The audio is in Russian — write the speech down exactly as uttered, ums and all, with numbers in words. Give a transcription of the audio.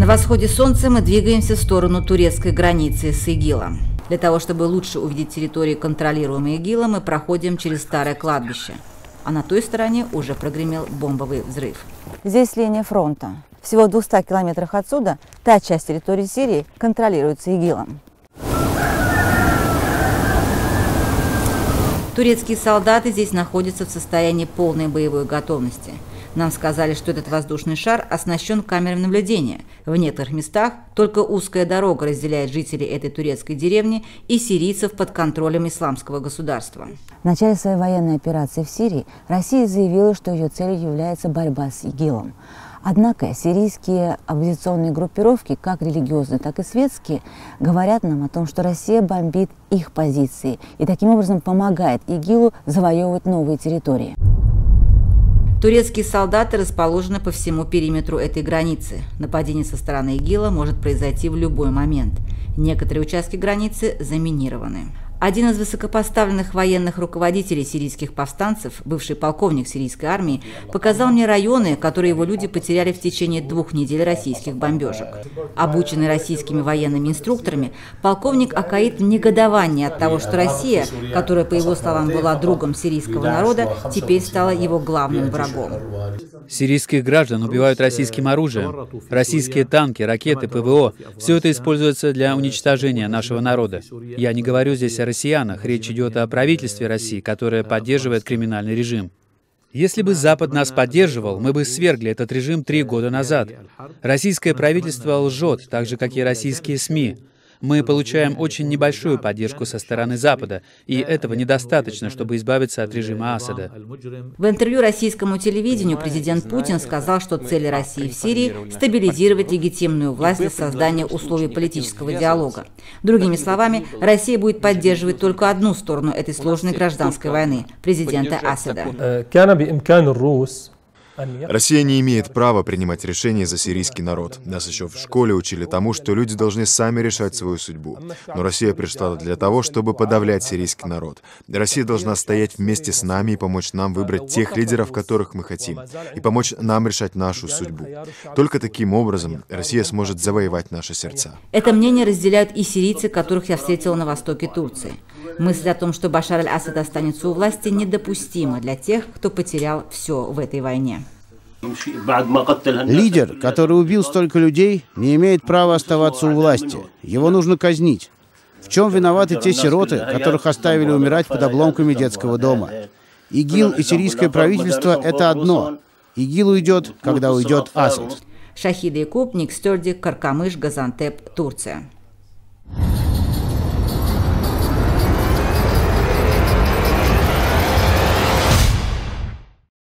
восходе солнца мы двигаемся в сторону турецкой границы с ИГИЛом. Для того, чтобы лучше увидеть территории, контролируемые ИГИЛом, мы проходим через старое кладбище. А на той стороне уже прогремел бомбовый взрыв. Здесь линия фронта. Всего в двухстах километрах отсюда та часть территории Сирии контролируется ИГИЛом. Турецкие солдаты здесь находятся в состоянии полной боевой готовности. Нам сказали, что этот воздушный шар оснащен камерами наблюдения. В некоторых местах только узкая дорога разделяет жителей этой турецкой деревни и сирийцев под контролем исламского государства. В начале своей военной операции в Сирии Россия заявила, что ее целью является борьба с ИГИЛом. Однако сирийские оппозиционные группировки, как религиозные, так и светские, говорят нам о том, что Россия бомбит их позиции и таким образом помогает ИГИЛу завоевывать новые территории. Турецкие солдаты расположены по всему периметру этой границы. Нападение со стороны ИГИЛа может произойти в любой момент. Некоторые участки границы заминированы. Один из высокопоставленных военных руководителей сирийских повстанцев, бывший полковник сирийской армии, показал мне районы, которые его люди потеряли в течение двух недель российских бомбежек. Обученный российскими военными инструкторами, полковник окаит негодование от того, что Россия, которая, по его словам, была другом сирийского народа, теперь стала его главным врагом. Сирийских граждан убивают российским оружием. Российские танки, ракеты, ПВО – все это используется для уничтожения нашего народа. Я не говорю здесь о россиянах, речь идет о правительстве России, которое поддерживает криминальный режим. Если бы Запад нас поддерживал, мы бы свергли этот режим три года назад. Российское правительство лжет, так же, как и российские СМИ. Мы получаем очень небольшую поддержку со стороны Запада, и этого недостаточно, чтобы избавиться от режима Асада. В интервью российскому телевидению президент Путин сказал, что цель России в Сирии – стабилизировать легитимную власть для создания условий политического диалога. Другими словами, Россия будет поддерживать только одну сторону этой сложной гражданской войны – президента Асада. Россия не имеет права принимать решения за сирийский народ. Нас еще в школе учили тому, что люди должны сами решать свою судьбу. Но Россия пришла для того, чтобы подавлять сирийский народ. Россия должна стоять вместе с нами и помочь нам выбрать тех лидеров, которых мы хотим, и помочь нам решать нашу судьбу. Только таким образом Россия сможет завоевать наши сердца. Это мнение разделяют и сирийцы, которых я встретила на востоке Турции. Мысль о том, что Башар аль-Асад останется у власти, недопустима для тех, кто потерял все в этой войне. Лидер, который убил столько людей, не имеет права оставаться у власти. Его нужно казнить. В чем виноваты те сироты, которых оставили умирать под обломками детского дома? ИГИЛ и сирийское правительство – это одно. ИГИЛ уйдет, когда уйдет Асад. Шахида Якуб, Ник Стерди, Каркамыш, Газантеп, Турция.